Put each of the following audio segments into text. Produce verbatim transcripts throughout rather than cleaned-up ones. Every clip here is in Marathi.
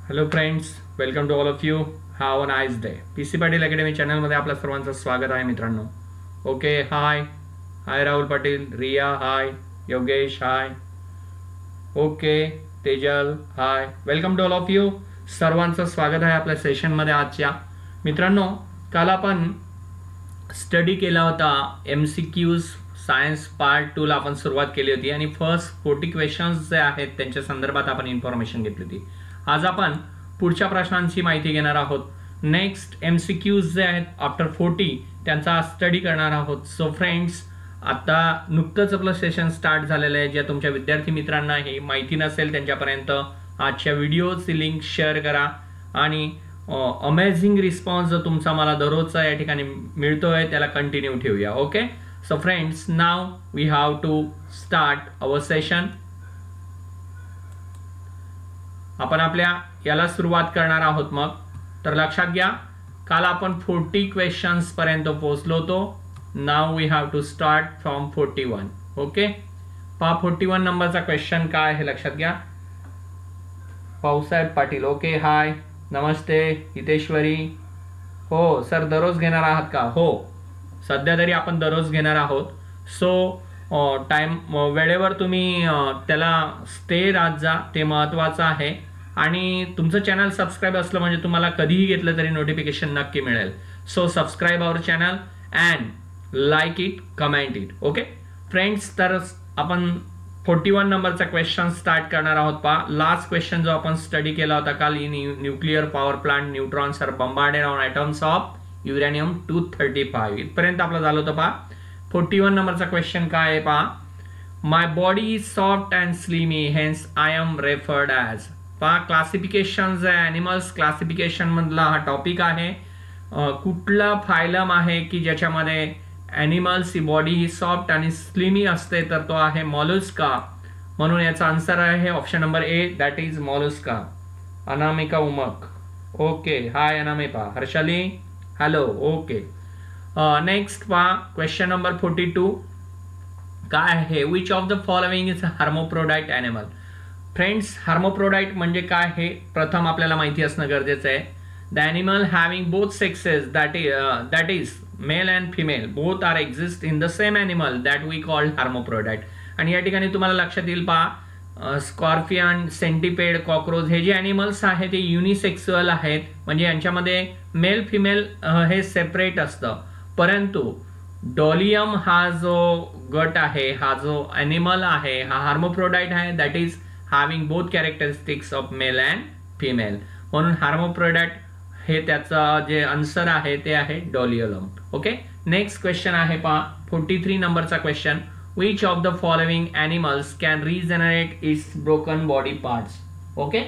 Hello friends, welcome to all of you. Have a nice day. P C Patil academy चॅनलमध्ये आपल्या सर्वांचं स्वागत आहे मित्रांनो. Okay, hi hi Rahul Patil, Riya hi, Yogesh hi, okay Tejal hi, welcome to all of you. सर्वांचं स्वागत आहे आपल्या सेशनमध्ये आजच्या. मित्रांनो, काल आपण स्टडी केला होता M C Qs science part टूला आपण सुरुवात केली होती आणि फर्स्ट फोर्टी क्वेश्चन्स जे आहेत त्यांच्या संदर्भात आपण इन्फॉर्मेशन घेतली होती. आज आपण पुढच्या प्रश्नांची माहिती घेणार आहोत. नेक्स्ट एम सी क्यूज जे आहेत आफ्टर फोर्टी त्यांचा स्टडी करणार आहोत. सो फ्रेंड्स, आता नुकतंच आपलं सेशन स्टार्ट झालेलं आहे. ज्या तुमच्या विद्यार्थी मित्रांना ही माहिती नसेल त्यांच्यापर्यंत आजच्या व्हिडिओची लिंक शेअर करा आणि अमेझिंग रिस्पॉन्स जो तुमचा मला दररोजचा या ठिकाणी मिळतोय त्याला कंटिन्यू ठेवूया. Okay, so friends, now we have to start our session. आपण आपल्या याला सुरुवात करणार आहोत. मग तर लक्षात घ्या, काल आपण फोर्टी क्वेश्चन्स पर्यंत पोहोचलो होतो. Now we have to start from forty one. Okay, पहा फोर्टी वन नंबरचा क्वेश्चन काय आहे लक्षात घ्या. भाऊसाहेब पाटील, ओके हाय, नमस्ते. हितेश्वरी, हो सर दररोज घेणार आहात का? हो, सध्या तरी आपण दररोज घेणार आहोत. सो टाइम वेळेवर तुम्ही त्याला स्टे राहत जा, ते महत्त्वाचं आहे. आणि तुमचं चॅनल सबस्क्राईब असलं म्हणजे तुम्हाला कधीही घेतलं तरी नोटिफिकेशन नक्की मिळेल. So subscribe our channel and like it, comment it. Okay friends, तर आपण फोर्टी वन नंबरचा क्वेश्चन स्टार्ट करणार आहोत. पहा, लास्ट क्वेश्चन जो आपण स्टडी केला होता काल, in nuclear power plant neutrons are bombarded on atoms of uranium two thirty five इथपर्यंत आपलं झालं होतं. पहा फोर्टी वन नंबरचा क्वेश्चन काय आहे. पहा, my body is soft and slimy, hence I am referred as. पहा, क्लासिफिकेशन जे ॲनिमल्स क्लासिफिकेशन मधला हा टॉपिक आहे. कुठला फायलम आहे की ज्याच्यामध्ये ॲनिमल्स ही बॉडी ही सॉफ्ट आणि स्लिमी असते, तर तो आहे मॉलुस्का. म्हणून याचा आन्सर आहे option number A, that is Mollusca. Anamika Umak, okay hi Anamika. Harshali, hello, okay. Next पहा क्वेश्चन नंबर फोर्टी टू काय आहे. Which of the following is hermaphrodite animal. Friends, hermaphrodite म्हणजे काय हे प्रथम आपल्याला माहिती असणं गरजेचं आहे. The animal having both sexes, that is that is male and female, both are exist in the same animal, that we called hermaphrodite. आणि या ठिकाणी तुम्हाला लक्षात येईल पहा, स्कॉर्पियन, सेंटिपेड, कॉक्रोच हे जे ॲनिमल्स आहेत ते युनिसेक्सुअल आहेत, म्हणजे यांच्यामध्ये मेल फिमेल हे सेपरेट असतं. परंतु डॉलियम हा जो गट आहे, हा जो ॲनिमल आहे, हा हार्मोप्रोडाइट आहे, that is having both characteristics of male and female. म्हणून हार्मोप्रोडाइट हे त्याचं जे आन्सर आहे ते आहे डॉलियम. ओके, नेक्स्ट क्वेश्चन आहे पहा फोर्टी थ्री नंबरचा question. Which of the following animals can regenerate its broken body parts. Okay,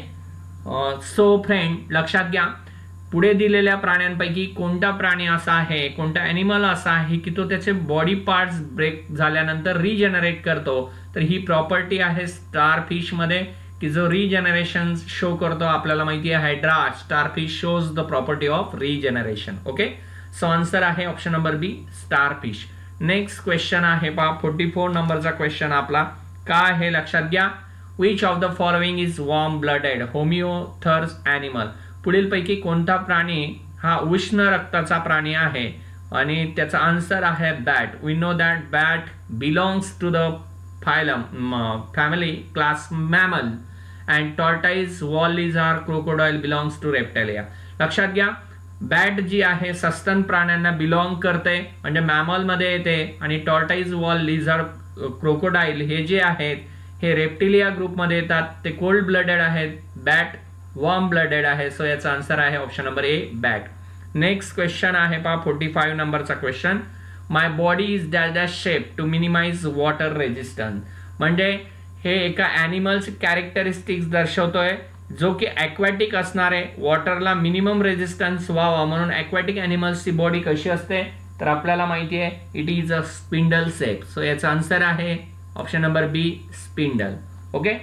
so friend लक्षात घ्या, पुढे दिलेल्या प्राण्यांपैकी कोणता प्राणी असा आहे, कोणता ॲनिमल असा आहे की तो त्याचे बॉडी पार्ट्स ब्रेक झाल्यानंतर रिजनरेट करतो. तर ही प्रॉपर्टी आहे स्टारफिश मध्ये की जो रिजनरेशन शो करतो. आपल्याला माहिती आहे hydra starfish shows the property of regeneration. Okay, so answer आहे option number B, starfish. Next question आहे पहा फोर्टी फोर नंबरचा क्वेश्चन आपला काय आहे लक्षात घ्या. Which of the following is warm blooded homeotherms animal. पुढीलपैकी कोणता प्राणी हा उष्ण रक्ताचा प्राणी आहे आणि त्याचा आन्सर आहे bat. We know that bat belongs to the phylum family class mammal and tortoise wall lizard crocodile belongs to reptilia. लक्षात घ्या, बॅट जी आहे सस्तन प्राण्यांना बिलॉंग करते म्हणजे मॅमल मध्ये येते, आणि टॉर्टाइज वॉल लिझार्ड क्रोकोडाईल हे जे आहेत हे रेप्टिलिया ग्रुपमध्ये येतात. ते कोल्ड ब्लडेड आहेत, बॅट वॉर्म ब्लडेड आहे. सो याचा आन्सर आहे option number A, bat. Next question आहे पहा फोर्टी फाईव्ह नंबरचा question. My body is dash dash shape to minimize water resistance. म्हणजे हे एका ॲनिमलचे कॅरेक्टरिस्टिक्स दर्शवतोय जो की ॲक्वॅटिक असणार आहे. वॉटरला मिनिमम रेजिस्टन्स व्हावा म्हणून ॲक्वॅटिक ॲनिमल्सची बॉडी कशी असते तर आपल्याला माहिती आहे it is a spindle shape. So याचा आन्सर आहे option number B, spindle. Okay,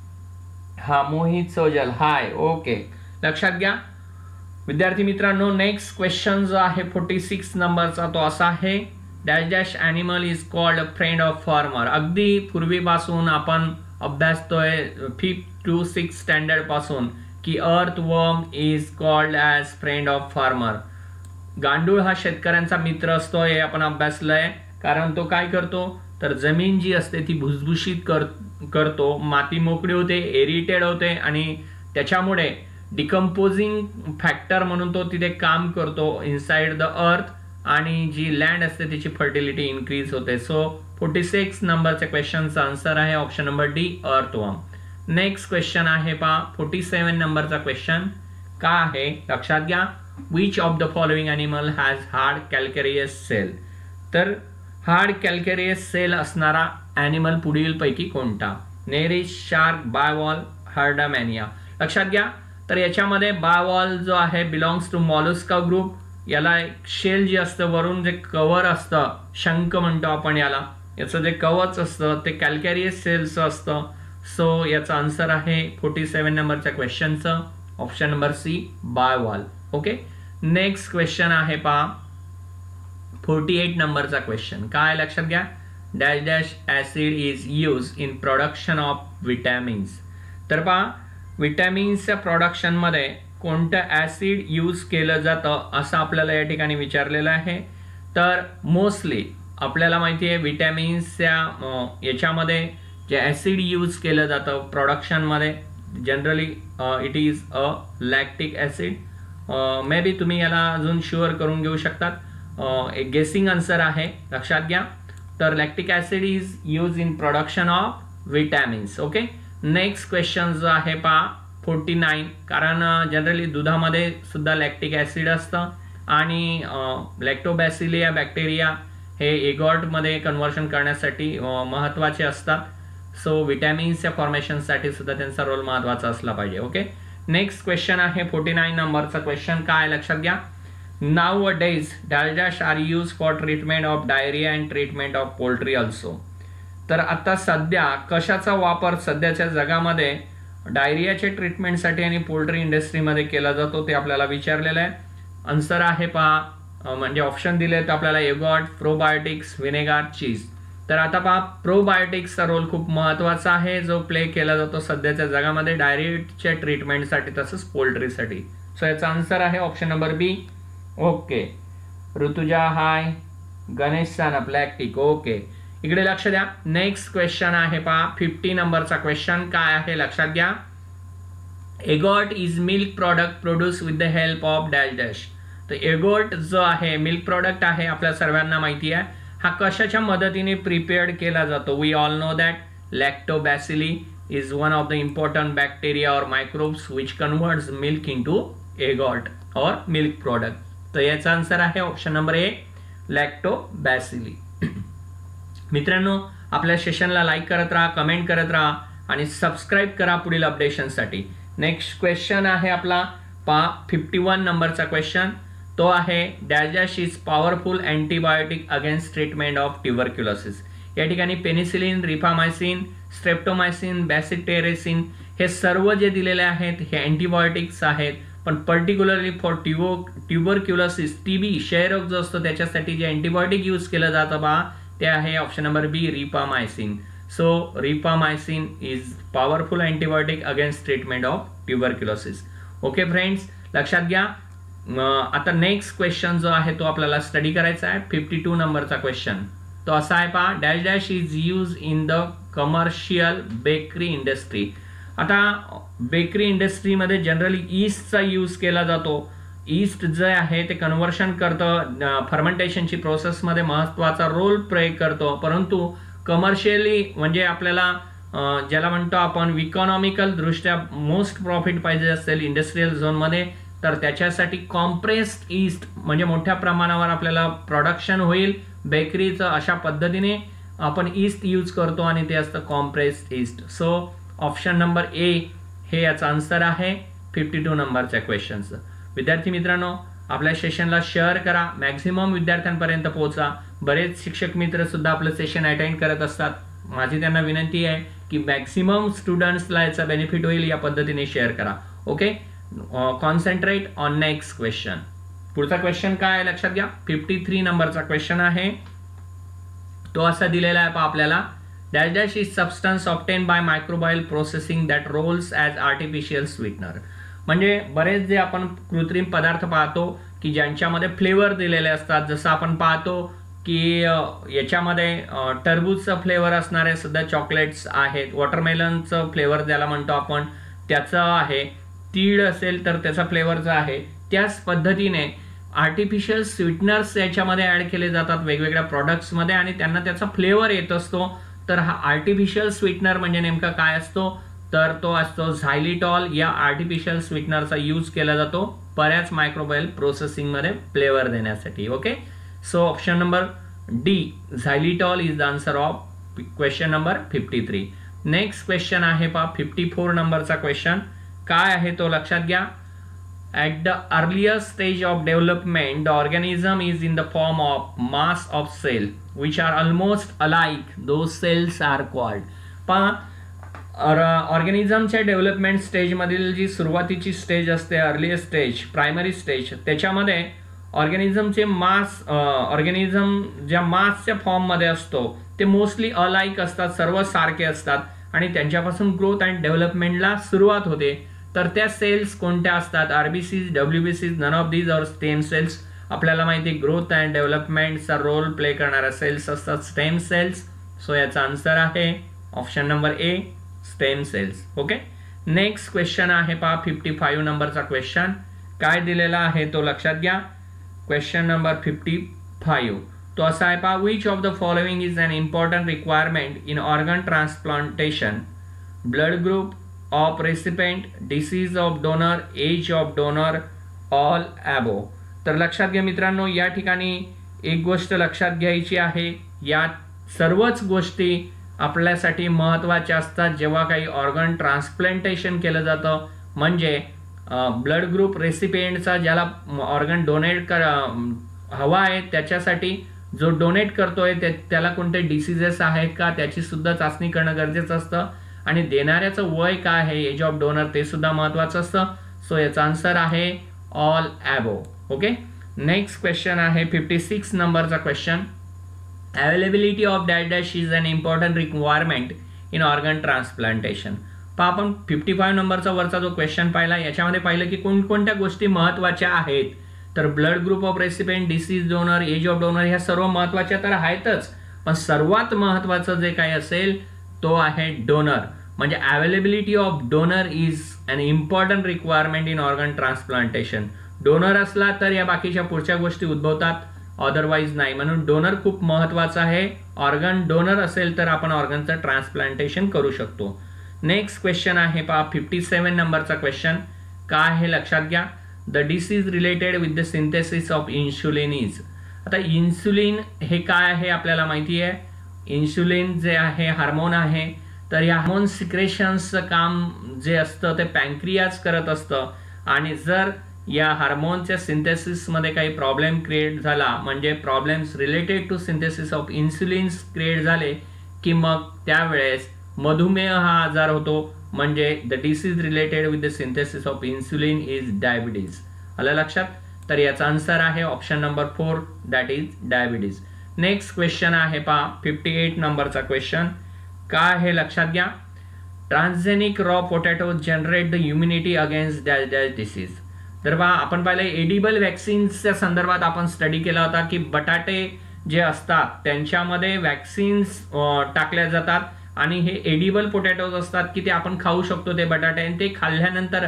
हा मोहित सोजल हाय, ओके. लक्षात घ्या विद्यार्थी मित्रांनो, नेक्स्ट क्वेश्चन जो आहे फोर्टी सिक्स नंबरचा तो असा आहे. Dash dash animal is called friend of farmer. अगदी पूर्वीपासून आपण अभ्यासतोय फिफ्थ टू सिक्स स्टँडर्ड पासून की earthworm is called as friend of farmer. गांडूळ हा शेतकऱ्यांचा मित्र असतो हे आपण अभ्यासलंय. कारण तो काय करतो तर जमीन जी असते ती भुसभुशीत कर करतो, माती मोकळी होते, एरिटेड होते आणि त्याच्यामुळे डिकम्पोजिंग फॅक्टर म्हणून तो तिथे काम करतो इनसाइड द अर्थ आणि जी लँड असते त्याची फर्टिलिटी इन्क्रीज होते. सो फोर्टी सिक्स नंबरच्या क्वेश्चनचा आन्सर आहे option number D earthworm. Next question आहे पहा फोर्टी सेवन नंबरचा क्वेश्चन का आहे लक्षात घ्या. Which of the following animal has hard calcareous shell. तर हार्ड कॅल्केरियस सेल असणारा ॲनिमल पुढील पैकी कोणता. Nereis, shark, bivalve, herdmania. लक्षात घ्या तर याच्यामध्ये बायवॉल जो आहे बिलॉंग्स टू मॉलस्का ग्रुप. याला एक शेल जे असतं वरून जे कव्हर असतं, शंख म्हणतो आपण याला, याचं जे कवच असतं ते कॅल्केरियस सेलचं असतं. सो याचा आन्सर आहे फोर्टी सेवन नंबरच्या क्वेश्चनचं option number C bivalve. Okay. Next question आहे पहा फोर्टी एट नंबरचा क्वेश्चन काय लक्षात घ्या. Dash dash acid is use in production of vitamins. तर पहा विटॅमिन्सच्या प्रोडक्शनमध्ये कोणतं ॲसिड यूज केलं जातं असं आपल्याला या ठिकाणी विचारलेलं आहे. तर मोस्टली आपल्याला माहिती आहे विटॅमिन्सच्या याच्यामध्ये जे ॲसिड यूज केलं जातं प्रोडक्शनमध्ये generally it is a lactic acid. Maybe तुम्ही याला अजून शुअर करून घेऊ शकतात. एक गेसिंग आन्सर आहे लक्षात घ्या. तर lactic acid is use in production of vitamins. Okay. Next question जो आहे पहा फोर्टी नाईन. कारण जनरली दुधामध्ये सुद्धा लॅक्टिक ॲसिड असतं आणि लॅक्टोबॅसिलिया बॅक्टेरिया हे एगॉटमध्ये कन्व्हर्शन करण्यासाठी महत्त्वाचे असतात. सो विटॅमिन्सच्या फॉर्मेशनसाठी सुद्धा त्यांचा रोल महत्त्वाचा असला पाहिजे. ओके. नेक्स्ट क्वेश्चन आहे फोर्टी नाईन नंबरचा क्वेश्चन काय लक्षात घ्या. Nowadays dash dash are use for treatment of diarrhoea and treatment of poultry also. तर आता सध्या कशाचा वापर सध्याच्या जगामध्ये डायरियाच्या ट्रीटमेंटसाठी आणि पोल्ट्री इंडस्ट्रीमध्ये केला जातो ते आपल्याला विचारलेलं आहे. आन्सर आहे पहा म्हणजे ऑप्शन दिले तर आपल्याला एगॉट, प्रोबायोटिक्स, विनेगार, चीज. तर आता पहा प्रोबायोटिक्सचा रोल खूप महत्त्वाचा आहे जो प्ले केला जातो सध्याच्या जगामध्ये डायरियाच्या ट्रीटमेंटसाठी तसंच पोल्ट्रीसाठी. सो याचा आन्सर आहे option number B. Okay. Rutuja hi. Ganesh Sanap lactic. Okay. इकडे लक्ष द्या. नेक्स्ट क्वेश्चन आहे पहा फिफ्टी नंबरचा क्वेश्चन काय आहे लक्षात घ्या. Yogurt is milk product produce with the help of dash dash. तर एगॉट जो आहे मिल्क प्रॉडक्ट आहे आपल्या सर्वांना माहिती आहे. हा कशाच्या मदतीने प्रिपेअर्ड केला जातो. We all know that lactobacilli is one of the important bacteria और microbes which converts milk into yogurt और मिल्क प्रॉडक्ट. तर याचा आन्सर आहे ऑप्शन नंबर ए लॅक्टोबॅसिली. मित्रांनो आपल्या सेशनला लाईक करत राहा, कमेंट करत राहा आणि सबस्क्राईब करा पुढील अपडेशनसाठी. नेक्स्ट क्वेश्चन आहे आपला पा फिफ्टी वन नंबरचा क्वेश्चन. तो आहे dash dash is powerful antibiotic against treatment of tuberculosis. या ठिकाणी पेनिसिलिन, रिफामायसिन, स्ट्रेप्टोमायसिन, बॅसिटेरेसिन हे सर्व जे दिलेले आहेत हे अँटीबायोटिक्स आहेत. पण particularly for tuber tuberculosis TB क्षयरोग जो असतो त्याच्यासाठी जे अँटीबायोटिक यूज केलं जातं बा ते आहे option number B rifamycin. So rifamycin is powerful antibiotic against treatment of tuberculosis. Okay friends लक्षात घ्या. आता नेक्स्ट क्वेश्चन जो आहे तो आपल्याला स्टडी करायचा आहे फिफ्टी टू नंबरचा क्वेश्चन. तो असा आहे पहा dash dash is use in the commercial bakery industry. आता बेकरी इंडस्ट्रीमध्ये जनरली ईस्टचा यूज केला जातो. ईस्ट जे आहे ते कन्व्हर्शन करतं, फर्मेंटेशनची प्रोसेसमध्ये महत्त्वाचा रोल प्ले करतो. परंतु कमर्शियली म्हणजे आपल्याला ज्याला म्हणतो आपण इकॉनॉमिकल दृष्ट्या मोस्ट प्रॉफिट पाहिजे असेल इंडस्ट्रियल झोनमध्ये तर त्याच्यासाठी कॉम्प्रेस्ड ईस्ट म्हणजे मोठ्या प्रमाणावर आपल्याला प्रोडक्शन होईल बेकरीचं अशा पद्धतीने आपण ईस्ट यूज करतो आणि ते असतं compressed yeast. So option number A हे याचा आन्सर आहे फिफ्टी टू नंबरच्या क्वेश्चनचं. विद्यार्थी मित्रांनो आपल्या सेशनला शेअर करा, मॅक्झिमम विद्यार्थ्यांपर्यंत पोहोचा. बरेच शिक्षक मित्र सुद्धा आपलं सेशन अटेंड करत असतात. माझी त्यांना विनंती आहे की मॅक्झिमम स्टुडंट्सला याचा बेनिफिट होईल या पद्धतीने शेअर करा. Okay. Concentrate on next question. पुढचा क्वेश्चन काय आहे लक्षात घ्या. फिफ्टी थ्री नंबरचा क्वेश्चन आहे. तो असा दिलेला आहे पहा आपल्याला dash dash is substance obtain by microbial processing that roles as artificial sweetener. म्हणजे बरेच जे आपण कृत्रिम पदार्थ पाहतो की ज्यांच्यामध्ये फ्लेवर दिलेले असतात, जसं आपण पाहतो की याच्यामध्ये टरबूजचा फ्लेवर असणारे सुद्धा चॉकलेट्स आहेत, वॉटरमेलनचं फ्लेवर ज्याला म्हणतो आपण त्याचं आहे, तीळ असेल तर त्याचा फ्लेवरचा आहे. त्याच पद्धतीने आर्टिफिशियल स्वीटनर्स याच्यामध्ये ॲड केले जातात वेगवेगळ्या प्रॉडक्ट्समध्ये आणि त्यांना त्याचा फ्लेवर येत असतो. तर हा आर्टिफिशियल स्वीटनर म्हणजे नेमका काय असतो, तर तो असतो झायलिटॉल. या आर्टिफिशियल स्वीटनरचा यूज केला जातो बऱ्याच मायक्रोबायल प्रोसेसिंगमध्ये फ्लेवर देण्यासाठी. Okay, so option number D xylitol is the answer of question number fifty three. Next question आहे पहा फिफ्टी फोर नंबरचा क्वेश्चन. काय आहे तो लक्षात घ्या. At the earliest stage of development, the organism is in the form of mass of cell which are almost alike. Those cells are called. पहा ऑर्गॅनिझमच्या डेव्हलपमेंट स्टेजमधील जी सुरुवातीची स्टेज असते, अर्ली स्टेज, प्रायमरी स्टेज, त्याच्यामध्ये ऑर्गॅनिझमचे मास ऑर्गॅनिझम ज्या मासच्या फॉर्ममध्ये असतो ते मोस्टली अलाइक असतात, सर्व सारखे असतात आणि त्यांच्यापासून ग्रोथ अँड डेव्हलपमेंटला सुरुवात होते. तर त्या सेल्स कोणत्या असतात, आरबीसीज, डब्ल्यूबीसीज, नन ऑफ दीज और स्टेम सेल्स. आपल्याला माहिती आहे ग्रोथ अँड डेव्हलपमेंटचा रोल प्ले करणाऱ्या सेल्स असतात स्टेम सेल्स. सो याचा आन्सर आहे option number A, stem cells. Okay, next question आहे पहा फिफ्टी फाईव्ह नंबरचा क्वेश्चन. काय दिलेला आहे तो लक्षात घ्या. क्वेश्चन नंबर फिफ्टी फाईव्ह तो असा आहे पहा. Which of the following is an important requirement in organ transplantation? Blood group of recipient, disease of donor, age of donor, all above. तर लक्षात घ्या मित्रांनो, या ठिकाणी एक गोष्ट लक्षात घ्यायची आहे. या सर्वच गोष्टी आपल्यासाठी महत्त्वाच्या असतात जेव्हा काही ऑर्गन ट्रान्सप्लांटेशन केलं जातं. म्हणजे ब्लड ग्रुप रेसिपिएंटचा ज्याला ऑर्गन डोनेट कर हवा आहे त्याच्यासाठी जो डोनेट करतोय ते त्याला कोणते डिसीजेस आहेत का त्याची सुद्धा चाचणी करणं गरजेचं असतं आणि देणाऱ्याचं वय काय आहे, एज ऑफ डोनर, ते सुद्धा महत्त्वाचं असतं. सो याचा आन्सर आहे all above. Okay, next question आहे फिफ्टी सिक्स नंबरचा question. Availability of dash dash is an important requirement in organ transplantation. पहा आपण फिफ्टी फाईव्ह नंबरचा वरचा जो क्वेश्चन पाहिला याच्यामध्ये पाहिलं की कोणकोणत्या गोष्टी महत्त्वाच्या आहेत. तर blood group of recipient, disease donor, age of donor ह्या सर्व महत्त्वाच्या तर आहेतच, पण सर्वात महत्त्वाचं जे काही असेल तो आहे डोनर. म्हणजे availability of donor is an important requirement in organ transplantation. Donor असला तर या बाकीच्या पुढच्या गोष्टी उद्भवतात, अदरवाईज नाही. म्हणून डोनर खूप महत्त्वाचा आहे. ऑर्गन डोनर असेल तर आपण ऑर्गनचं ट्रान्सप्लांटेशन करू शकतो. नेक्स्ट क्वेश्चन आहे पहा फिफ्टी सेवन नंबरचा क्वेश्चन. काय हे लक्षात घ्या. The disease related with the synthesis of insulin is. आता इन्सुलिन हे काय आहे आपल्याला माहिती आहे. इन्सुलिन जे आहे हार्मोन आहे. तर या हार्मोन सिक्रेशन्सचं काम जे असतं ते पॅन्क्रियाज करत असतं आणि जर या हार्मोनच्या सिंथेसिसमध्ये काही प्रॉब्लेम क्रिएट झाला, म्हणजे problems related to synthesis of insulins create झाले की मग त्यावेळेस मधुमेह हा आजार होतो. म्हणजे the disease related with the synthesis of insulin is diabetes. आलं लक्षात. तर याचा आन्सर आहे option number four, that is diabetes. Next question आहे पहा फिफ्टी एट नंबरचा क्वेश्चन. काय हे लक्षात घ्या. Transgenic raw potato generate the immunity against dash dash disease. तर पहा आपण पाहिलं एडिबल वॅक्सिन्सच्या संदर्भात आपण स्टडी केला होता की बटाटे जे असतात त्यांच्यामध्ये वॅक्सिन्स टाकल्या जातात आणि हे एडिबल पोटॅटोज असतात की ते आपण खाऊ शकतो ते बटाटे, आणि ते खाल्ल्यानंतर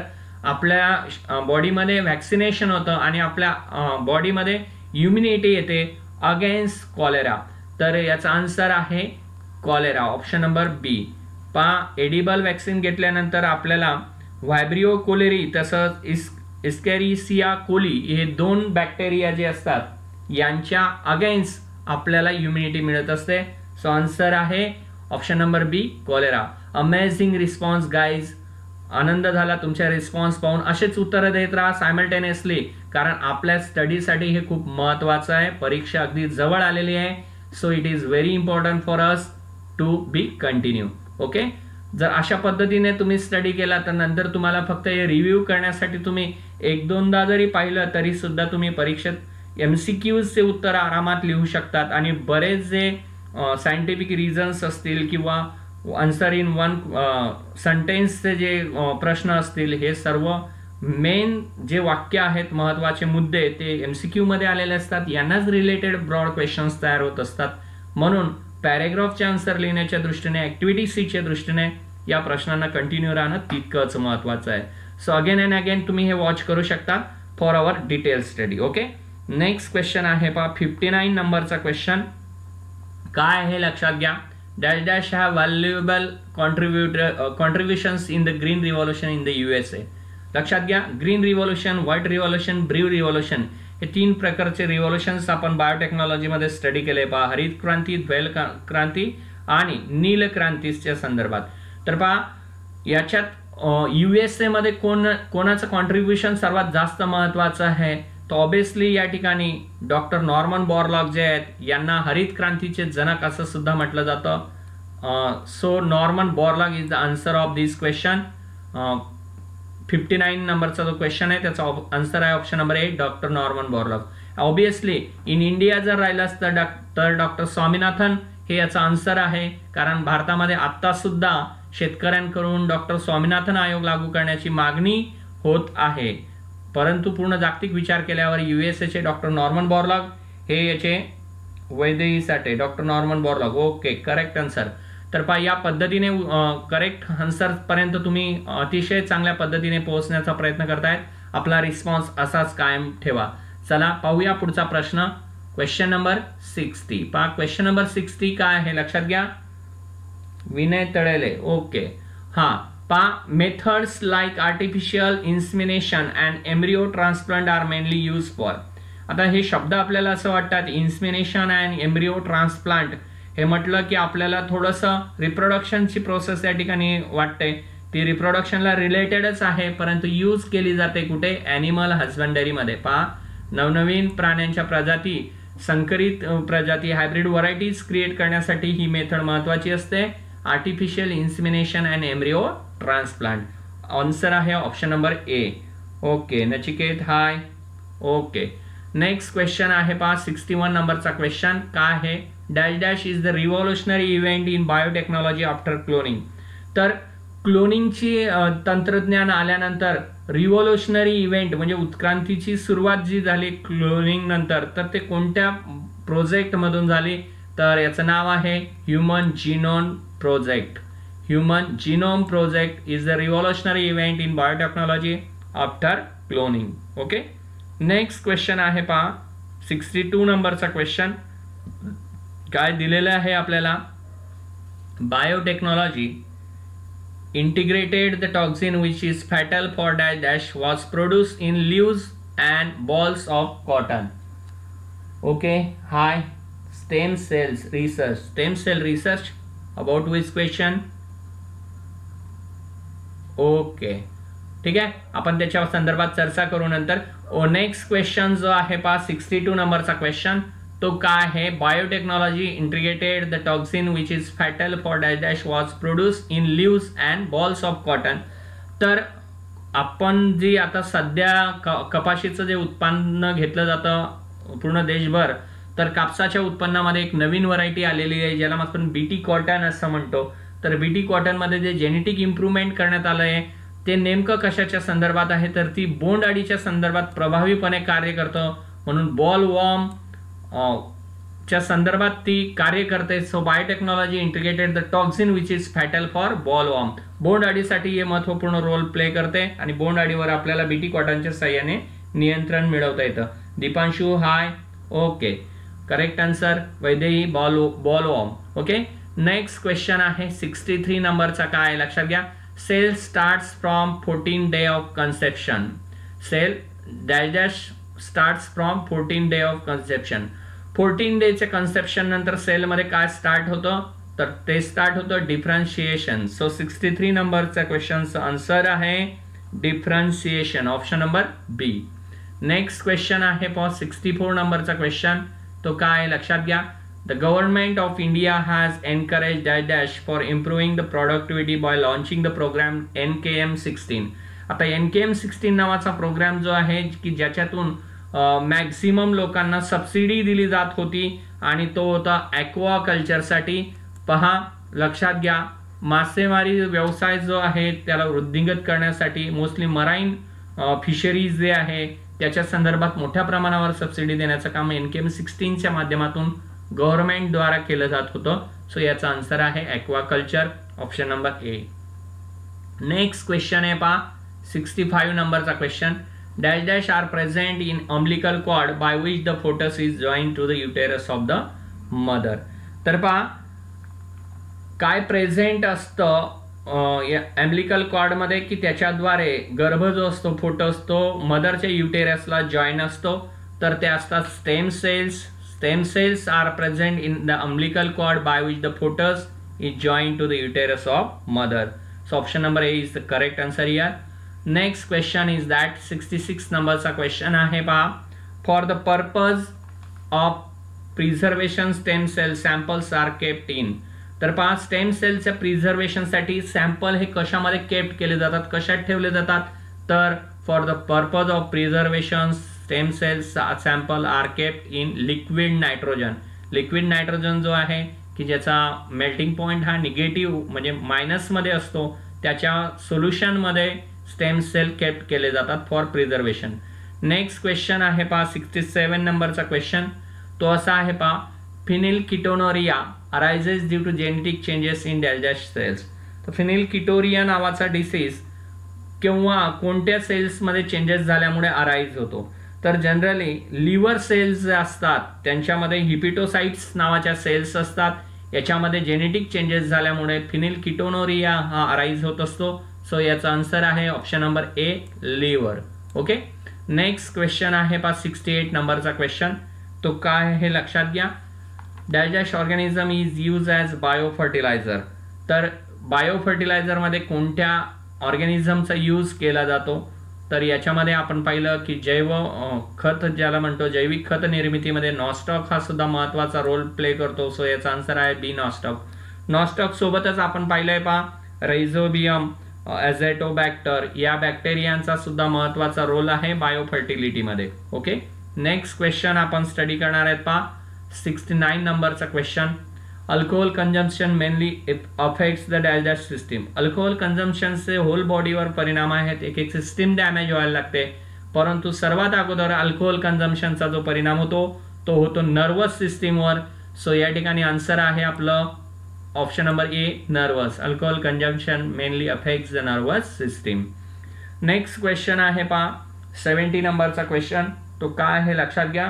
आपल्या बॉडीमध्ये वॅक्सिनेशन होतं आणि आपल्या बॉडीमध्ये इम्युनिटी येते अगेन्स्ट कॉलेरा. तर याचा आन्सर आहे कॉलेरा, ऑप्शन नंबर बी. पहा एडिबल वॅक्सिन घेतल्यानंतर आपल्याला व्हायब्रिओ कोलेरी तसंच इस इस्कॅरिसिया कोली हे दोन बॅक्टेरिया जे असतात यांच्या अगेन्स्ट आपल्याला इम्युनिटी मिळत असते. सो आन्सर आहे option number B, cholera. Amazing response guys. आनंद झाला तुमच्या रिस्पॉन्स पाहून. असेच उत्तरं देत राहा सायमल्टेनियसली, कारण आपल्या स्टडीसाठी हे खूप महत्त्वाचं आहे. परीक्षा अगदी जवळ आलेली आहे. So it is very important for us to be continue. Okay, जर अशा पद्धतीने तुम्ही स्टडी केला तर नंतर तुम्हाला फक्त हे रिव्ह्यू करण्यासाठी तुम्ही एक दोनदा जरी पाहिलं तरी सुद्धा तुम्ही परीक्षेत एम सी क्यूजचे उत्तर आरामात लिहू शकतात आणि बरेच जे सायंटिफिक रिझन्स असतील किंवा आन्सर इन वन सेंटेन्सचे जे प्रश्न असतील हे सर्व मेन जे वाक्य आहेत, महत्त्वाचे मुद्दे ते एमसीक्यू मध्ये आलेले असतात, यांनाच रिलेटेड ब्रॉड क्वेश्चन्स तयार होत असतात. म्हणून पॅरेग्राफचे आन्सर लिहिण्याच्या दृष्टीने, ॲक्टिव्हिटी सीच्या दृष्टीने या प्रश्नांना कंटिन्यू राहणं तितकंच महत्त्वाचं आहे. सो अगेन अँड अगेन तुम्ही हे वॉच करू शकता for our detail study. Okay, next question आहे पहा फिफ्टी नाईन नंबरचा क्वेश्चन. काय आहे लक्षात घ्या. Dash dash have valuable contributor contributions in the green revolution in the USA. लक्षात घ्या, green revolution, white revolution, blue revolution हे तीन प्रकारचे रिव्हॉल्युशन्स आपण बायोटेक्नॉलॉजीमध्ये स्टडी केले पहा. हरित क्रांती, द्वैल क्रांती आणि नील क्रांतीच्या संदर्भात. तर पहा याच्यात यूएसए मध्ये कोण कोणाचं कॉन्ट्रीब्युशन सर्वात जास्त महत्त्वाचं आहे, तर ऑब्वियसली या ठिकाणी डॉक्टर नॉर्मन बोरलॉग जे आहेत यांना हरित क्रांतीचे जनक असं सुद्धा म्हटलं जातं. So Norman Borlaug is the answer of this question. Fifty nine नंबरचा जो क्वेश्चन आहे त्याचा आन्सर आहे option number eight, doctor Norman Borlaug. Obviously in India जर राहिलं असतं तर डॉक्टर स्वामीनाथन हे याचा आन्सर आहे, कारण भारतामध्ये आत्ता सुद्धा शेतकऱ्यांकडून डॉक्टर स्वामीनाथन आयोग लागू करण्याची मागणी होत आहे. परंतु पूर्ण जागतिक विचार केल्यावर यूएसएचे डॉक्टर नॉर्मन बोरलॉग हे याचे वैद्यकीसाठी doctor Norman Borlaug. Okay, correct answer. तर पहा या पद्धतीने करेक्ट आन्सर पर्यंत तुम्ही अतिशय चांगल्या पद्धतीने पोहोचण्याचा प्रयत्न करतायत. आपला रिस्पॉन्स असाच कायम ठेवा. चला पाहूया पुढचा प्रश्न, क्वेश्चन नंबर सिक्स्टी. पहा क्वेश्चन नंबर सिक्स्टी काय आहे लक्षात घ्या. विनय तळेले. ओके, हां पहा methods like artificial insemination and embryo transplant are mainly use for. आता हे शब्द आपल्याला असं वाटतात, इन्सिमिनेशन अँड एम्ब्रिओ ट्रान्सप्लांट हे म्हटलं की आपल्याला थोडंसं रिप्रोडक्शनची प्रोसेस या ठिकाणी वाटते. ती रिप्रोडक्शनला रिलेटेडच आहे, परंतु यूज केली जाते कुठे, ॲनिमल हजबंडरीमध्ये. पहा नवनवीन प्राण्यांच्या प्रजाती, संकरित प्रजाती, हायब्रिड व्हरायटीज क्रिएट करण्यासाठी ही मेथड महत्त्वाची असते, artificial insemination and embryo transplant. Answer आहे option number A. Okay Nachiket hi. Okay, next question आहे पहा सिक्स्टी वन नंबरचा क्वेश्चन. काय आहे, dash dash is the revolutionary event in biotechnology after cloning. तर क्लोनिंगची तंत्रज्ञान आल्यानंतर रिव्हॉल्युशनरी इव्हेंट म्हणजे उत्क्रांतीची सुरुवात जी झाली क्लोनिंग नंतर, तर ते कोणत्या प्रोजेक्टमधून झाली, तर याचं नाव आहे human genome project. Human genome project is the revolutionary event in biotechnology after cloning. Okay, next question आहे पहा सिक्स्टी टू नंबरचा क्वेश्चन. काय दिलेलं आहे आपल्याला, biotechnology integrated the toxin which is fatal for dash dash was produced in leaves and balls of cotton. Okay, hi. Stem cells research. Stem cell research about which question? Okay, ठीक आहे, आपण त्याच्या संदर्भात चर्चा करू नंतर. ओ नेक्स्ट क्वेश्चन जो आहे पहा सिक्स्टी टू नंबरचा क्वेश्चन, तो काय आहे, biotechnology integrated the toxin which is fatal for dash dash was produce in leaves and bolls of cotton. तर आपण जी आता सध्या क कपाशीचं जे उत्पन्न घेतलं जातं पूर्ण देशभर, तर कापसाच्या उत्पन्नामध्ये एक नवीन व्हरायटी आलेली आहे ज्याला आपण बीटी कॉटन असं म्हणतो. तर बीटी कॉटनमध्ये जे जेनेटिक इम्प्रूव्हमेंट करण्यात आलं आहे ते नेमकं कशाच्या संदर्भात आहे, तर ती बोंड अळीच्या संदर्भात प्रभावीपणे कार्य करतं, म्हणून बॉल वॉर्म च्या संदर्भात ती कार्य करते. So biotechnology integrated the toxin which is fatal for bollworm. बोंड अळीसाठी हे महत्त्वपूर्ण रोल प्ले करते आणि बोंड अळीवर आपल्याला बीटी कॉटनच्या साह्याने नियंत्रण मिळवता येतं. Dipanshu hi. Okay, correct answer Vaidehi boll bollworm. Okay, next question आहे सिक्स्टी थ्री नंबरचा. काय लक्षात घ्या, cell starts from fourteen day of conception. Cell dash dash starts from fourteen day of conception. Fourteen डेच्या कन्सेप्शन नंतर सेलमध्ये काय स्टार्ट होतं, तर ते स्टार्ट होतं डिफरन्शिएशन. सो सिक्स्टी थ्री नंबरचा क्वेश्चनचा आन्सर आहे differentiation, option number B. Next question आहे पॉ सिक्स्टी फोर नंबरचा क्वेश्चन. तो काय लक्षात घ्या, the government of India has encourage dash dash for improving the productivity by launching the programme N K M sixteen. आता एन के एम सिक्स्टीन नावाचा प्रोग्राम जो आहे की ज्याच्यातून मॅक्झिमम लोकांना सबसिडी दिली जात होती आणि तो होता ॲक्वा कल्चरसाठी. पहा लक्षात घ्या, मासेमारी व्यवसाय जो आहे त्याला वृद्धिंगत करण्यासाठी मोस्टली मराईन फिशरीज जे आहे त्याच्या संदर्भात मोठ्या प्रमाणावर सबसिडी देण्याचं काम एन के एम सिक्स्टीनच्या माध्यमातून गव्हर्नमेंटद्वारा केलं जात होतं. सो याचा आन्सर आहे aquaculture, option number A. Next question आहे पहा सिक्स्टी फाईव्ह नंबरचा question. Dash dash are present in umbilical cord by which the foetus is join to the uterus of the mother. तर पहा काय प्रेझेंट असतं अम्बिलिकल कॉर्डमध्ये की त्याच्याद्वारे गर्भ जो असतो फोटस तो मदरच्या युटेरसला जॉईन असतो. तर ते असतात stem cells. Stem cells are present in the umbilical cord by which the foetus is join to the uterus of mother. So option number A is the correct answer here. Next question is that sixty-six numberचा question आहे पहा. For the purpose of preservation stem cell samples are kept in. तर पहा स्टेम सेलच्या प्रिझर्वेशन साठी सॅम्पल हे कशामध्ये केप्ट केले जातात, कशात ठेवले जातात. तर for the purpose of preservation stem cells sample are kept in liquid nitrogen. Liquid nitrogen जो आहे की ज्याचा मेल्टिंग पॉइंट हा निगेटिव्ह म्हणजे मायनसमध्ये असतो त्याच्या सोल्युशनमध्ये स्टेम सेल केप्ट केले जातात फॉर प्रिझर्वेशन. नेक्स्ट क्वेश्चन आहे पहा सिक्स्टी सेवन नंबरचा क्वेश्चन. तो असा आहे पहा phenyl ketonuria arises due to genetic changes in dash dash cells. तर फिनिल किटोरिया नावाचा डिसीज किंवा कोणत्या सेल्समध्ये चेंजेस झाल्यामुळे अराईज होतो. तर जनरली लिव्हर सेल्स जे असतात त्यांच्यामध्ये हिपिटोसाइट्स नावाच्या सेल्स असतात. याच्यामध्ये जेनेटिक चेंजेस झाल्यामुळे फिनिल किटोनोरिया हा अराईज होत असतो. सो याचा आन्सर आहे option number A liver. Okay. Next question आहे पा सिक्स्टी एट नंबरचा क्वेश्चन. तो काय आहे लक्षात घ्या. Dash dash organism is use as bio fertilizer. तर बायो फर्टिलायझरमध्ये कोणत्या ऑर्गॅनिझमचा यूज केला जातो. तर याच्यामध्ये आपण पाहिलं की जैव खत ज्याला म्हणतो जैविक खत निर्मितीमध्ये नॉस्टॉक हा सुद्धा महत्त्वाचा रोल प्ले करतो. सो याचा आन्सर आहे बी नॉस्टॉक. नॉस्टॉक सोबतच आपण पाहिलंय पहा रायझोबियम ॲझेटोबॅक्टर या बॅक्टेरियांचा सुद्धा महत्त्वाचा रोल आहे बायो फर्टिलिटीमध्ये. ओके. नेक्स्ट क्वेश्चन आपण स्टडी करणार आहेत पहा सिक्स्टी नाईन नंबरचा question. Alcohol consumption mainly affects the dash dash system. Alcohol कंजम्पशनचे होल बॉडीवर परिणाम आहेत. एक एक सिस्टीम डॅमेज व्हायला लागते. परंतु सर्वात अगोदर अल्कोहोल कंजम्पशनचा जो परिणाम होतो तो होतो नर्वस सिस्टीमवर. सो या ठिकाणी आन्सर आहे आपलं option number A nervous. Alcohol consumption mainly affects the nervous system. Next question आहे पहा सेवन्टी नंबरचा क्वेश्चन. तो काय आहे लक्षात घ्या.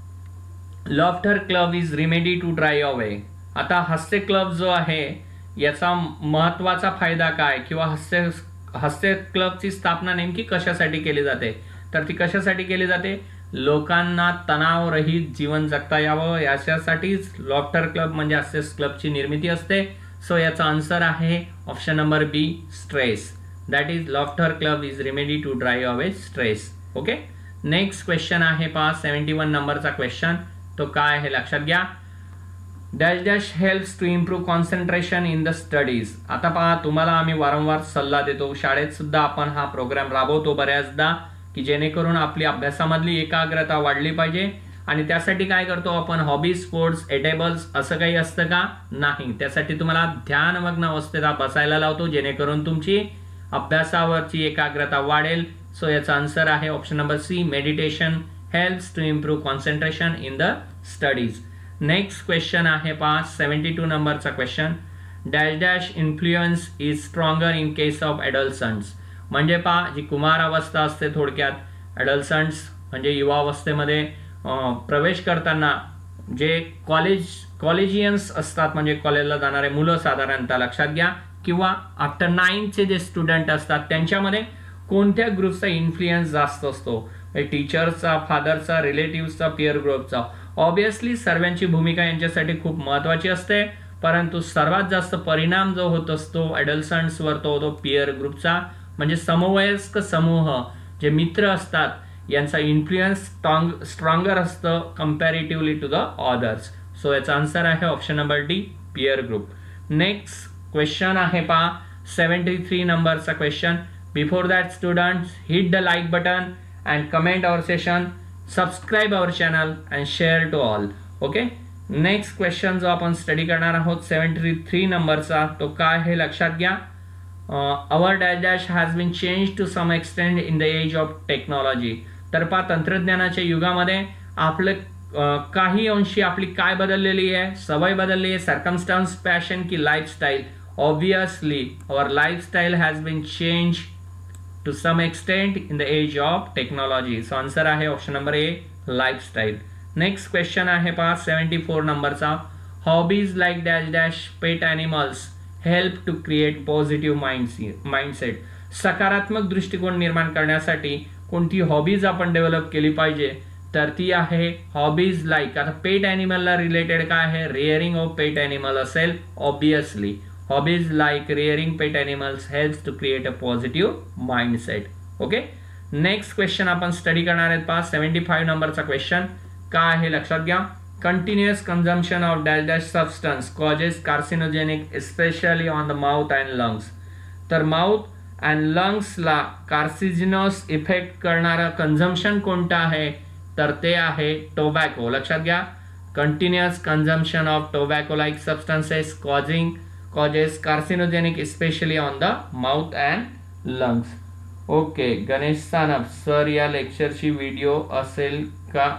Laughter club is remedy to dry away. आता हास्य क्लब जो आहे याचा महत्त्वाचा फायदा काय किंवा हास्य हास्य क्लबची स्थापना नेमकी कशासाठी केली जाते. तर ती कशासाठी केली जाते लोकांना तणावरहित जीवन जगता यावं याच्यासाठीच लॉफ्टर क्लब म्हणजे हास्य क्लबची निर्मिती असते. सो याचा आन्सर आहे option number B stress. That is laughter club is remedy to dry away stress. Okay. Next question आहे पहा सेवन्टी वन नंबरचा क्वेश्चन. तो काय आहे लक्षात घ्या. Dash dash helps to improve concentration in the studies. आता पहा तुम्हाला आम्ही वारंवार सल्ला देतो. शाळेत सुद्धा आपण हा प्रोग्राम राबवतो बऱ्याचदा की जेणेकरून आपली अभ्यासामधली एकाग्रता वाढली पाहिजे. आणि त्यासाठी काय करतो आपण हॉबी स्पोर्ट्स एटेबल्स असं काही असतं का नाही. त्यासाठी तुम्हाला ध्यानमग्न अवस्थेत बसायला लावतो जेणेकरून तुमची अभ्यासावरची एकाग्रता वाढेल. सो याचा आन्सर आहे option number C meditation helps to improve concentration in the studies. Next question आहे पहा सेवन्टी टू नंबरचा question. Dash dash influence is stronger in case of adolescents. म्हणजे पहा जी कुमार अवस्था असते थोडक्यात ॲडल्संट्स म्हणजे युवावस्थेमध्ये प्रवेश करताना जे कॉलेज कॉलेजियन्स असतात म्हणजे कॉलेजला जाणारे मुलं साधारणतः लक्षात घ्या किंवा आफ्टर नाईनचे जे स्टुडंट असतात त्यांच्यामध्ये कोणत्या ग्रुपचा इन्फ्लुएन्स जास्त असतो. टीचरचा फादरचा रिलेटिव्हचा पिअर ग्रुपचा. ऑब्वियसली सर्वांची भूमिका यांच्यासाठी खूप महत्त्वाची असते परंतु सर्वात जास्त परिणाम जो होत असतो ॲडल्संट्सवर तो होतो पिअर ग्रुपचा म्हणजे समवयस्क समूह जे मित्र असतात यांचा इन्फ्लुएन्स स्ट्रॉंग स्ट्रॉंगर असतं comparatively to the others. So याचा आन्सर आहे option number D peer group. Next question आहे पहा सेवन्टी थ्री नंबरचा question. Before that students hit the like button and comment our session, subscribe our channel and share to all. Okay. Next question जो आपण स्टडी करणार आहोत सेवन्टी थ्री नंबरचा तो काय हे लक्षात घ्या. Our dash dash has been change to some extend in the age of technology. तर पहा तंत्रज्ञानाच्या युगामध्ये आपलं काही अंशी आपली काय बदललेली आहे, सवय बदलली आहे, सर्कमस्टान्स, पॅशन की lifestyle. Obviously our lifestyle has been change to some extent in the age of technology. So answer आहे option number A, lifestyle. Next question आहे पहा सेव्हन्टी फोर नंबरचा. Hobbies like dash dash pet animals help to create positive mindset. सकारात्मक दृष्टिकोन निर्माण करण्यासाठी कोणती हॉबीज आपण डेव्हलप केली पाहिजे, तर ती आहे हॉबीज लाईक. आता पेट ॲनिमलला रिलेटेड काय आहे, रिअरिंग ऑफ पेट ॲनिमल असेल obviously. Hobbies like rearing pet animals helps to create a positive mindset. Okay. Next question आपण स्टडी करणार आहेत पहा सेव्हन्टी फाईव्ह नंबरचा क्वेश्चन. काय आहे लक्षात घ्या. Continuous consumption of dash dash substance causes carcinogenic especially on the mouth and lungs. तर माउथ अँड लंग्सला कार्सिजिनस इफेक्ट करणारा कन्झम्पशन कोणतं आहे, तर ते आहे टोबॅको. लक्षात घ्या. Continuous consumption of tobacco like substances causing causes carcinogenic especially on the mouth and lungs. Okay. Ganesh Sanap sir, या लेक्चरची व्हिडिओ असेल का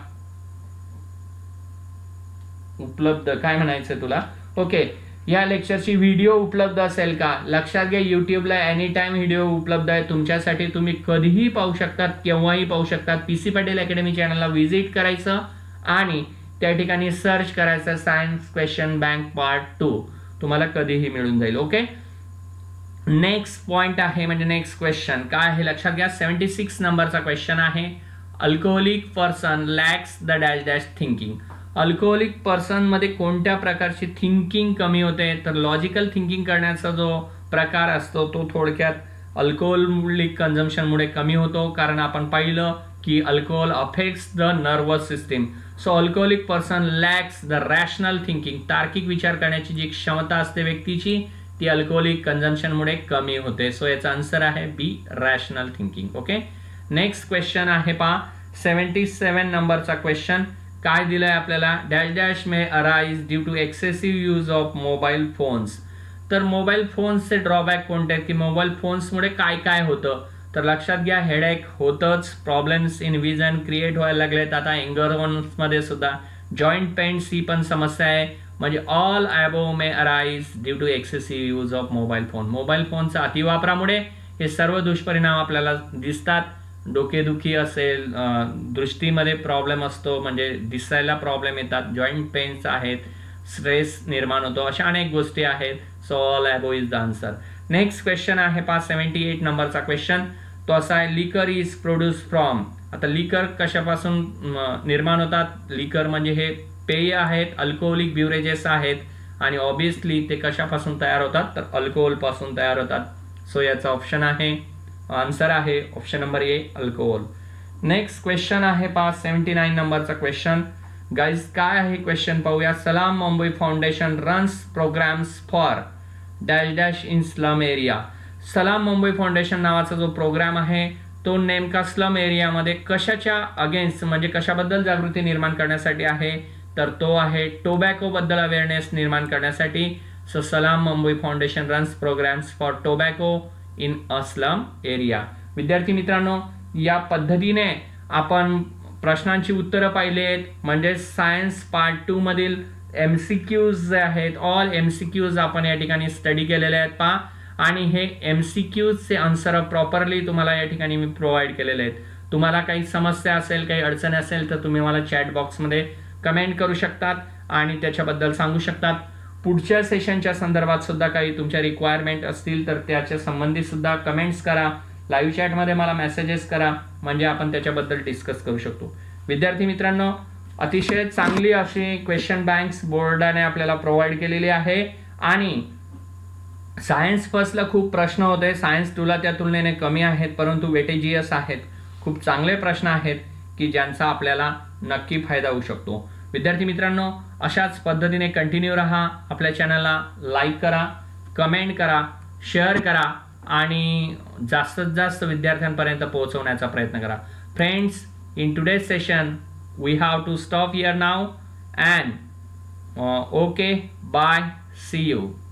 उपलब्ध, काय म्हणायचं तुला. ओके. या लेक्चरची व्हिडिओ उपलब्ध असेल का, लक्षात घ्या. यूट्यूबला एनी टाइम व्हिडिओ उपलब्ध आहे तुमच्यासाठी. तुम्ही कधीही पाहू शकतात, केव्हाही पाहू शकतात. पी सी पाटील अकॅडमी चॅनलला व्हिजिट करायचं आणि त्या ठिकाणी सर्च करायचं science question bank part two. तुम्हाला कधीही मिळून जाईल. ओके. नेक्स्ट पॉइंट आहे म्हणजे नेक्स्ट क्वेश्चन काय आहे लक्षात घ्या. सेव्हन्टी सिक्स नंबरचा क्वेश्चन आहे. Alcoholic person lacks the dash dash thinking. Alcoholic पर्सनमध्ये कोणत्या प्रकारची थिंकिंग कमी होते, तर लॉजिकल थिंकिंग करण्याचा जो प्रकार असतो तो थोडक्यात अल्कोहोलिक कन्झम्पशनमुळे कमी होतो. कारण आपण पाहिलं की alcohol affects the nervous system. So alcoholic person lacks the rational thinking. तार्किक विचार करण्याची जी क्षमता असते व्यक्तीची ती अल्कोहोलिक कन्झम्पशनमुळे कमी होते. सो याचा आन्सर आहे B, rational thinking. Okay. Next question आहे पहा सेव्हन्टी सेवन नंबरचा क्वेश्चन. काय दिलंय आपल्याला, dash dash may arise due to excessive use of mobile phones. तर मोबाईल फोन्सचे ड्रॉबॅक कोणते आहेत की मोबाईल फोन्समुळे काय काय होतं, तर लक्षात घ्या. हेडेक होतंच, प्रॉब्लेम्स इन विजन क्रिएट व्हायला लागलेत. आता एंगरमध्ये सुद्धा जॉईंट पेन्स ही पण समस्या आहे. म्हणजे all above may arise due to excessive use of mobile phone. Mobile फोनचा अतिवापरामुळे हे सर्व दुष्परिणाम आपल्याला दिसतात. डोकेदुखी असेल, दृष्टीमध्ये प्रॉब्लेम असतो म्हणजे दिसायला प्रॉब्लेम येतात, जॉईंट पेन्स आहेत, स्ट्रेस निर्माण होतो, अशा अनेक गोष्टी आहेत. So all above is the answer. Next question आहे पहा सेव्हन्टी एट नंबरचा क्वेश्चन. तो असा आहे लिकर इज प्रोड्यूस फ्रॉम. आता लिकर कशापासून निर्माण होतात, लिकर म्हणजे हे पेय आहेत, अल्कोहोलिक बिवरेजेस आहेत आणि ऑब्वियसली ते कशापासून तयार होतात, तर अल्कोहोल पासून तयार होतात. सो याचा ऑप्शन आहे, आन्सर आहे option number A, alcohol. Next question आहे पहा सेव्हन्टी नाईन नंबरचा क्वेश्चन. गाईज काय आहे क्वेश्चन पाहूया. Salaam Mumbai foundation runs programs for dash dash in slum area. Salaam Mumbai foundation नावाचा जो प्रोग्राम आहे तो नेमका स्लम एरियामध्ये कशाच्या अगेन्स्ट म्हणजे कशाबद्दल जागृती निर्माण करण्यासाठी आहे, तर तो आहे टोबॅको बद्दल अवेअरनेस निर्माण करण्यासाठी. So Salaam Mumbai foundation runs programs for tobacco in a slum area. विद्यार्थी मित्रांनो, या पद्धतीने आपण प्रश्नांची उत्तरं पाहिली आहेत. म्हणजे सायन्स पार्ट टू मधील एम सी क्यूज जे आहेत, ऑल एम सी क्यूज आपण या ठिकाणी स्टडी केलेले आहेत पहा. आणि हे एम सी क्यूजचे आन्सर प्रॉपरली तुम्हाला या ठिकाणी मी प्रोव्हाइड केलेले आहेत. तुम्हाला काही समस्या असेल, काही अडचण असेल तर तुम्ही मला चॅट बॉक्समध्ये कमेंट करू शकतात आणि त्याच्याबद्दल सांगू शकतात. पुढच्या सेशनच्या संदर्भात सुद्धा काही तुमच्या रिक्वायरमेंट असतील तर त्याच्या संबंधित सुद्धा कमेंट्स करा, लाईव्ह चॅटमध्ये मला मेसेजेस करा, म्हणजे आपण त्याच्याबद्दल डिस्कस करू शकतो. विद्यार्थी मित्रांनो, अतिशय चांगली अशी क्वेश्चन बँक्स बोर्डाने आपल्याला प्रोव्हाइड केलेली आहे आणि सायन्स फर्स्टला खूप प्रश्न होते, सायन्स टूला त्या तुलनेने कमी आहेत, परंतु वेटेजियस आहेत. खूप चांगले प्रश्न आहेत की ज्यांचा आपल्याला नक्की फायदा होऊ शकतो. विद्यार्थी मित्रांनो, अशाच पद्धतीने कंटिन्यू राहा. आपल्या चॅनलला लाईक करा, कमेंट करा, शेअर करा आणि जास्तीत जास्त विद्यार्थ्यांपर्यंत पोहोचवण्याचा प्रयत्न करा. Friends, in today's session we have to stop here now and uh, okay, bye, see you.